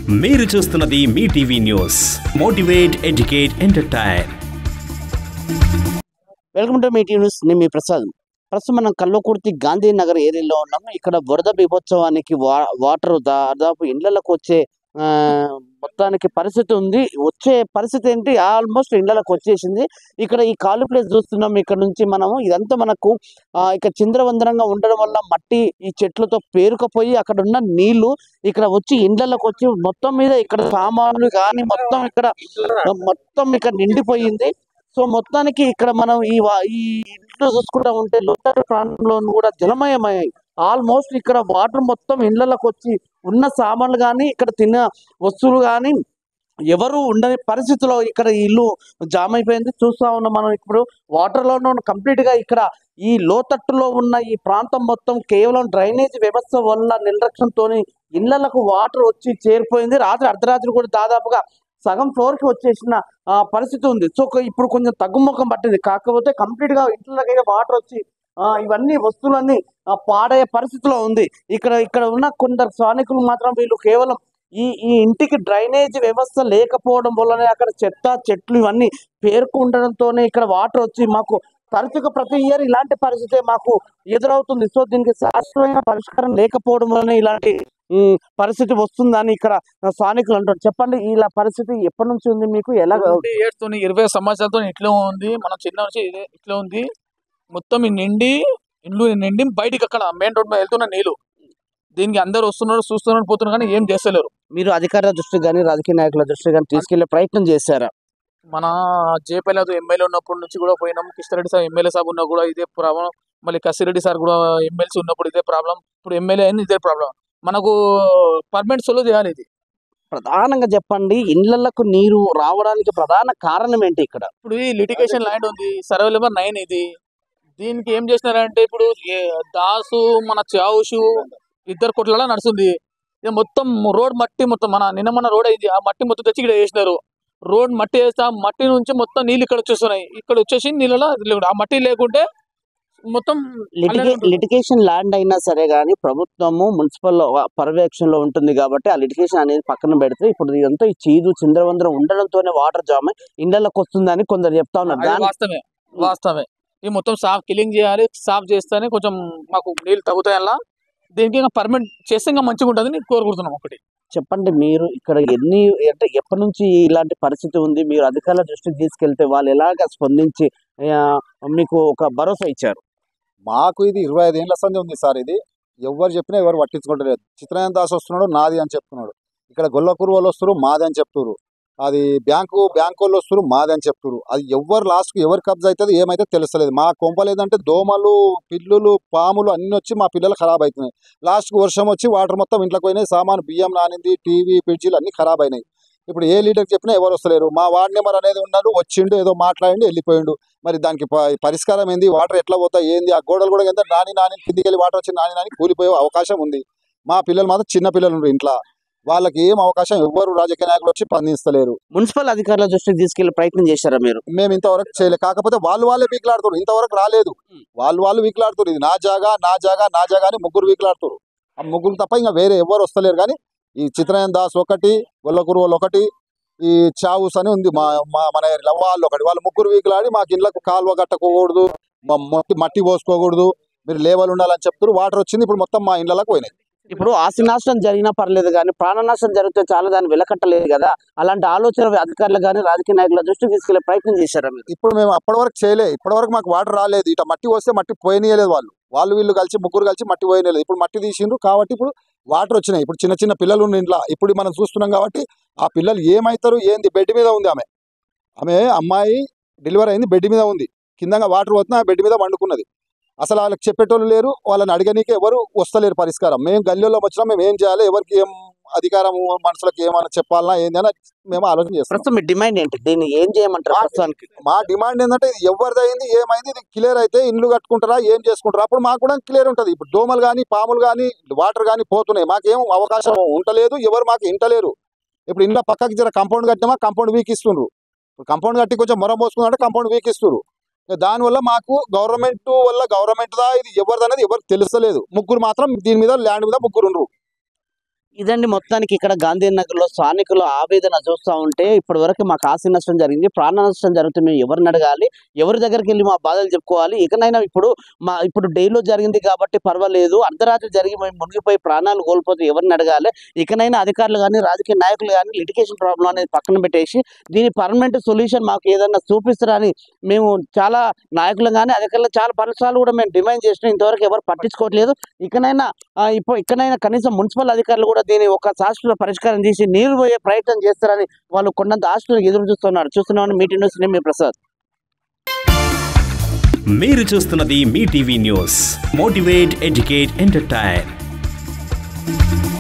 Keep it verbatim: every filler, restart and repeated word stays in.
మీరు చూస్తున్నది మీ TV news. Motivate, educate, entertain. Welcome to మీ టీవీ న్యూస్. నేను మీ ప్రసాద్. ప్రస్తుతం మనం కల్వకుర్తి గాంధీనగర్ ఏరియాలో ఉన్నాము. ఇక్కడ వరద బీభోత్సవానికి వా వాటర్ దాదాపు ఇళ్లకు వచ్చే ఆ మొత్తానికి పరిస్థితి ఉంది. వచ్చే పరిస్థితి ఏంటి, ఆల్మోస్ట్ ఇళ్లకు వచ్చేసింది. ఇక్కడ ఈ ఖాళీ ప్లేస్ చూస్తున్నాం. ఇక్కడ నుంచి మనము ఇదంతా మనకు ఆ ఇక చింద్రవందరంగా ఉండడం వల్ల మట్టి ఈ చెట్లతో పేరుకపోయి అక్కడ ఉన్న నీళ్లు ఇక్కడ వచ్చి ఇళ్లకు వచ్చి మొత్తం మీద ఇక్కడ సామాన్లు కానీ మొత్తం ఇక్కడ మొత్తం ఇక్కడ నిండిపోయింది. సో మొత్తానికి ఇక్కడ మనం ఈ ఈ ఇంట్లో చూసుకుంటా ఉంటే లోతట్టు ప్రాంతంలో కూడా జలమయమయ్యాయి. ఆల్మోస్ట్ ఇక్కడ వాటర్ మొత్తం ఇళ్లకు వచ్చి ఉన్న సామాన్లు కానీ ఇక్కడ తిన్న వస్తువులు కానీ ఎవరు ఉండని పరిస్థితిలో ఇక్కడ ఇల్లు జామ్ అయిపోయింది. చూస్తా ఉన్నాం మనం. ఇప్పుడు వాటర్లోనూ కంప్లీట్ గా ఇక్కడ ఈ లోతట్టులో ఉన్న ఈ ప్రాంతం మొత్తం కేవలం డ్రైనేజ్ వ్యవస్థ వల్ల నిర్లక్ష్యంతో ఇళ్లకు వాటర్ వచ్చి చేరిపోయింది. రాత్రి అర్ధరాత్రి కూడా దాదాపుగా సగం ఫ్లోర్ కి వచ్చేసిన పరిస్థితి ఉంది. సో ఇప్పుడు కొంచెం తగ్గుముఖం పట్టింది. కాకపోతే కంప్లీట్ గా ఇంట్లోకి వాటర్ వచ్చి ఆ ఇవన్నీ వస్తువులన్నీ పాడయ్యే పరిస్థితిలో ఉంది. ఇక్కడ ఇక్కడ ఉన్న కొందరు స్థానికులు మాత్రం వీళ్ళు కేవలం ఈ ఈ ఇంటికి డ్రైనేజ్ వ్యవస్థ లేకపోవడం వల్లనే అక్కడ చెత్త చెట్లు ఇవన్నీ పేరుకు ఉండడంతోనే ఇక్కడ వాటర్ వచ్చి మాకు తరచుగా ప్రతి ఇయర్ ఇలాంటి పరిస్థితి మాకు ఎదురవుతుంది. సో దీనికి శాశ్వతమైన పరిష్కారం లేకపోవడం వల్లనే ఇలాంటి పరిస్థితి వస్తుందని ఇక్కడ స్థానికులు అంటారు. చెప్పండి, ఇలా పరిస్థితి ఎప్పటి నుంచి ఉంది మీకు? ఎలా ఇయర్స్ ఇరవై సంవత్సరాలతో ఇట్లా ఉంది. మనం చిన్న నుంచి ఇట్లా ఉంది. మొత్తం నిండి ఇల్లు నిండి బయటికి అక్కడ మెయిన్ రోడ్ మీద వెళ్తున్న నీళ్ళు. దీనికి అందరు వస్తున్నారు, చూస్తున్నారు, పోతున్నారు, కానీ ఏం చేస్తలేరు. మీరు అధికారుల దృష్టి కానీ రాజకీయ నాయకుల దృష్టి కానీ తీసుకెళ్లే ప్రయత్నం చేశారా? మన జేపల్లి ఎమ్మెల్యే ఉన్నప్పటి నుంచి కూడా పోయినాం. కిషన్రెడ్డి సార్ ఎమ్మెల్యే సార్ ఉన్నా కూడా ఇదే ప్రాబ్లం. మళ్ళీ కసిరెడ్డి సార్ కూడా ఎమ్మెల్సీ ఉన్నప్పుడు ఇదే ప్రాబ్లం. ఇప్పుడు ఎమ్మెల్యే అయింది ఇదే ప్రాబ్లం. మనకు పర్మనెంట్ సొల్యూషన్ చేయాలి. ఇది ప్రధానంగా చెప్పండి, ఇళ్లకు నీరు రావడానికి ప్రధాన కారణం ఏంటి? ఇక్కడ ఇప్పుడు ఈ లిటిగేషన్ ల్యాండ్ ఉంది, సర్వే నెంబర్ నైన్. ఇది దీనికి ఏం చేసినారంటే ఇప్పుడు దాసు మన చావుషు ఇద్దరు కొట్లలో నడుస్తుంది. ఇది మొత్తం రోడ్ మట్టి మొత్తం మన నిన్న మన రోడ్ అయింది. ఆ మట్టి మొత్తం తెచ్చి ఇక్కడ వేసినారు. రోడ్ మట్టి వేస్తే ఆ మట్టి నుంచి మొత్తం నీళ్ళు ఇక్కడ వచ్చేస్తున్నాయి. ఇక్కడ వచ్చేసి నీళ్ళలో ఆ మట్టి లేకుంటే మొత్తం లిటిగేషన్ ల్యాండ్ అయినా సరే కానీ ప్రభుత్వము మున్సిపల్ పర్యవేక్షణలో ఉంటుంది కాబట్టి ఆ లిటిగేషన్ అనేది పక్కన పెడితే ఇప్పుడు ఇదంతా ఈ చీదు చింద్రవందరం ఉండడంతోనే వాటర్ జామ్ ఇళ్లకు వస్తుందని కొందరు చెప్తా ఉన్నారు. వాస్తవమే వాస్తవమే ఇది మొత్తం సాఫ్ క్లీన్ చేయాలి. సాఫ్ చేస్తేనే కొంచెం మాకు నీళ్ళు తగ్గుతాయి. అలా దీనికి పర్మనెంట్ చేస్తే ఇంకా మంచిగా ఉంటుందని కోరుకుంటున్నాం. ఒకటి చెప్పండి, మీరు ఇక్కడ ఎన్ని అంటే ఎప్పటి నుంచి ఇలాంటి పరిస్థితి ఉంది? మీరు అధికారుల దృష్టికి తీసుకెళ్తే వాళ్ళు ఎలాగ స్పందించి మీకు ఒక భరోసా ఇచ్చారు? మాకు ఇది ఇరవై ఐదు ఏళ్ళ సంది ఉంది సార్. ఇది ఎవరు చెప్పినా ఎవరు పట్టించుకోవట్లేదు. చిత్రయాన్ దాస్ వస్తున్నాడు నాది అని చెప్తున్నాడు. ఇక్కడ గొల్లకూరు వాళ్ళు వస్తారు మాది అని చెప్తున్నారు. అది బ్యాంకు బ్యాంకు వాళ్ళు వస్తారు మాది అని చెప్తున్నారు. అది ఎవరు లాస్ట్కి ఎవరు కబ్జా అవుతుంది ఏమైతే తెలుస్తలేదు. మా కొంపలు ఏంటంటే దోమలు పిల్లులు పాములు అన్నీ వచ్చి మా పిల్లలు ఖరాబ్ అవుతున్నాయి. లాస్ట్కి వర్షం వచ్చి వాటర్ మొత్తం ఇంట్లోకి పోయినాయి. సామాను బియ్యం నానింది, టీవీ ఫ్రిడ్జీలు అన్నీ ఖరాబ్ అయినాయి. ఇప్పుడు ఏ లీడర్కి చెప్పినా ఎవరు వస్తలేరు. మా వార్డ్ నెంబర్ అనేది ఉన్నాడు, వచ్చిండు ఏదో మాట్లాడి వెళ్ళిపోయిండు. మరి దానికి పరిష్కారం ఏంది? వాటర్ ఎట్లా పోతాయి ఏంది? ఆ గోడలు కూడా ఎంత నాని నాని కిందికి వెళ్ళి వాటర్ వచ్చి నాని నాని కూలిపోయే అవకాశం ఉంది. మా పిల్లలు మాత్రం చిన్న పిల్లలు ఉన్నారు ఇంట్లో. వాళ్ళకి ఏం అవకాశం ఎవరు రాజకీయ నాయకులు వచ్చి స్పందిస్తలేరు. మున్సిపల్ అధికారుల దృష్టికి తీసుకెళ్లే ప్రయత్నం చేశారా మీరు? మేము ఇంతవరకు చేయలేదు. కాకపోతే వాళ్ళు వాళ్ళే వీకులాడుతారు. ఇంతవరకు రాలేదు. వాళ్ళు వాళ్ళు వీకులాడుతారు. ఇది నా జాగా నా జాగా నా జాగా అని ముగ్గురు వీకులాడుతారు. ఆ ముగ్గురు తప్ప ఇంకా వేరే ఎవరు వస్తలేరు. కానీ ఈ చిత్రయాన్ దాస్ ఒకటి, గొల్లకూరు వాళ్ళు ఒకటి, ఈ చావుస్ అని ఉంది మా మన ఏరియాలో వాళ్ళు ఒకటి. వాళ్ళు ముగ్గురు వీకులాడి మాకు ఇళ్ళకు కాలువ కట్టకూడదు, మట్టి మట్టి పోసుకోకూడదు, మీరు లేవలు ఉండాలని చెప్తారు. వాటర్ వచ్చింది, ఇప్పుడు మొత్తం మా ఇళ్ళకి పోయినాయి. ఇప్పుడు ఆస్తి నష్టం జరిగినా పర్లేదు కానీ ప్రాణ నష్టం జరిగితే చాలా దాన్ని వెలకట్టలేదు కదా. అలాంటి ఆలోచన అధికారులు కానీ రాజకీయ నాయకుల దృష్టికి తీసుకెళ్లే ప్రయత్నం చేశారా మీరు? ఇప్పుడు మేము అప్పటి వరకు చేయలేదు. ఇప్పటి వరకు మాకు వాటర్ రాలేదు. ఇట మట్టి వస్తే మట్టి పోయనీయలేదు. వాళ్ళు వాళ్ళు వీళ్ళు కలిసి ముగ్గురు కలిసి మట్టి పోయలేదు. ఇప్పుడు మట్టి తీసిండ్రు కాబట్టి ఇప్పుడు వాటర్ వచ్చినాయి. ఇప్పుడు చిన్న చిన్న పిల్లలు ఉన్న ఇంట్లో ఇప్పుడు మనం చూస్తున్నాం కాబట్టి ఆ పిల్లలు ఏమవుతారు ఏంది? బెడ్ మీద ఉంది ఆమె ఆమె అమ్మాయి డెలివరీ అయింది, బెడ్ మీద ఉంది. కిందగా వాటర్ పోతున్నా ఆ బెడ్ మీద వండుకున్నది. అసలు వాళ్ళకి చెప్పేటోళ్ళు లేరు, వాళ్ళని అడగనీకి ఎవరు వస్తలేరు పరిష్కారం. మేము గల్లీలో వచ్చినా మేము ఏం చేయాలి, ఎవరికి ఏం అధికారం మనుషులకు ఏమైనా చెప్పాలన్నా ఏంది అని మేము ఆలోచన చేస్తాం. మీ డిమాండ్ ఏంటి? దీన్ని ఏం చేయమంటారు? మా డిమాండ్ ఏంటంటే ఇది ఎవరిదైంది ఏమైంది ఇది క్లియర్ అయితే ఇల్లు కట్టుకుంటారా ఏం చేసుకుంటారా అప్పుడు మాకు కూడా క్లియర్ ఉంటుంది. ఇప్పుడు దోమలు కానీ పాములు కానీ వాటర్ కానీ పోతున్నాయి. మాకేం అవకాశం ఉంటలేదు, ఎవరు మాకు ఇంటలేరు. ఇప్పుడు ఇంట్లో పక్కకి జర కంపౌండ్ కట్టినామా కంపౌండ్ వీక్ ఇస్తుండ్రు. ఇప్పుడు కంపౌండ్ కట్టి కొంచెం మొరం పోసుకుందంటే కంపౌండ్ వీక్ ఇస్తున్నారు. దానివల్ల మాకు గవర్నమెంట్ వల్ల గవర్నమెంట్ దా ఇది ఎవరిది అనేది ఎవరికి తెలుస్తలేదు. ముగ్గురు మాత్రం దీని మీద ల్యాండ్ మీద ముగ్గురు ఉండరు. ఇదండి మొత్తానికి ఇక్కడ గాంధీనగర్ లో స్థానికులు ఆవేదన చూస్తూ ఉంటే ఇప్పటి వరకు మాకు ఆస్తి నష్టం జరిగింది, ప్రాణ నష్టం జరుగుతుంది, మేము ఎవరిని అడగాలి, ఎవరి దగ్గరికి వెళ్ళి మా బాధలు చెప్పుకోవాలి. ఇకనైనా ఇప్పుడు మా ఇప్పుడు డైలో జరిగింది కాబట్టి పర్వాలేదు, అర్ధరాత్రి జరిగి మేము మునిగిపోయి ప్రాణాలు కోల్పోతే ఎవరిని అడగాలి. ఇకనైనా అధికారులు కానీ రాజకీయ నాయకులు కానీ లిటిగేషన్ ప్రాబ్లం అనేది పక్కన పెట్టేసి దీని పర్మనెంట్ సొల్యూషన్ మాకు ఏదైనా చూపిస్తారని మేము చాలా నాయకులు కానీ అధికారులు చాలా పలుసార్లు కూడా మేము డిమాండ్ చేసినాం. ఇంతవరకు ఎవరు పట్టించుకోవట్లేదు. ఇకనైనా ఇప్పుడు ఇకనైనా కనీసం మున్సిపల్ అధికారులు కూడా దీని ఒక శాశ్వత పరిష్కారం తీసి నీరు పోయే ప్రయత్నం చేస్తారని వాళ్ళు కొండంత ఆశలు ఎదురు చూస్తున్నారు. చూస్తున్నామని మీటింగ్ న్యూస్ మీ ప్రసాద్. మీరు చూస్తున్నది మీ TV news. Motivate, educate, entertain.